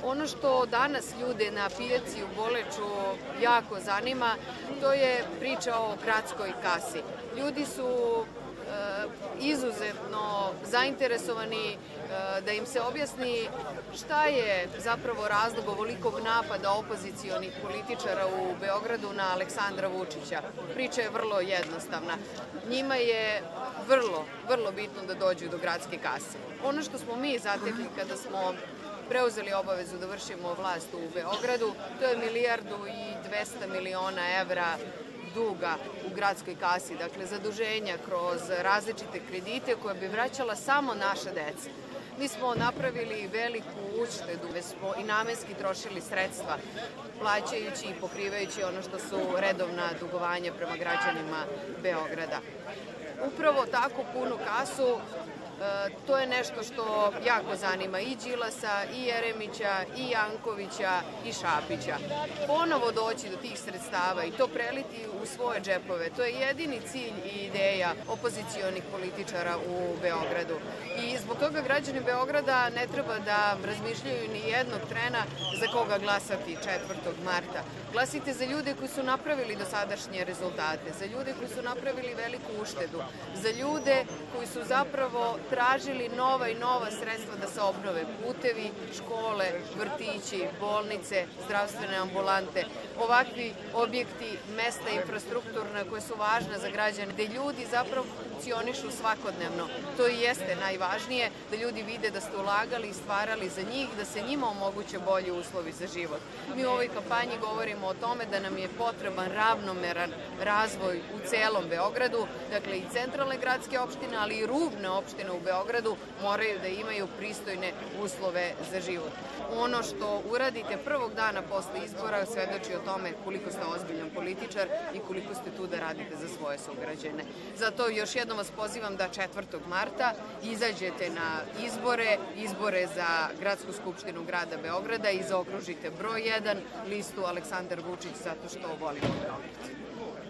Ono što danas ljude na pijaci u Boleču jako zanima, to je priča o gradskoj kasi. Ljudi su izuzetno zainteresovani da im se objasni šta je zapravo razlog ovolikog napada opozicionih političara u Beogradu na Aleksandra Vučića. Priča je vrlo jednostavna. Njima je vrlo bitno da dođu do gradske kase. Ono što smo mi zatekli kada smo preuzeli obavezu da vršimo vlast u Beogradu, to je 1.200.000.000 evra duga u gradskoj kasi, dakle zaduženja kroz različite kredite koje bi vraćala samo naša deca. Mi smo napravili veliku uštedu, već smo i namenski trošili sredstva, plaćajući i pokrivajući ono što su redovna dugovanja prema građanima Beograda. Upravo tako punu kasu, to je nešto što jako zanima i Đilasa, i Jeremića, i Jankovića, i Šapića. Ponovo doći do tih sredstava i to preliti u svoje džepove, to je jedini cilj i ideja opozicionih političara u Beogradu. I zbog toga građani Beograda ne treba da razmišljaju ni jednog trena za koga glasati 4. marta. Glasite za ljude koji su napravili dosadašnje rezultate, za ljude koji su napravili veliku uštedu, za ljude koji su zapravo tražili nova i nova sredstva da se obnove putevi, škole, vrtići, bolnice, zdravstvene ambulante, ovakvi objekti, mesta infrastrukturna koje su važna za građane, gde ljudi zapravo funkcionišu svakodnevno. To i jeste najvažnije, da ljudi vide da ste ulagali i stvarali za njih, da se njima omoguće bolji uslovi za život. Mi u ovoj kampanji govorimo o tome da nam je potreban ravnomeran razvoj u celom Beogradu, dakle i centralne gradske opštine, ali i rubne opštine u Beogradu moraju da imaju pristojne uslove za život. Ono što uradite prvog dana posle izbora svedoči o tome koliko ste ozbiljan političar i koliko ste tu da radite za svoje sugrađane. Zato još jednom vas pozivam da 4. marta izađete na izbore za Gradsku skupštinu grada Beograda i zaokružite broj 1 listu Aleksandar Vučić zato što volimo Beograd.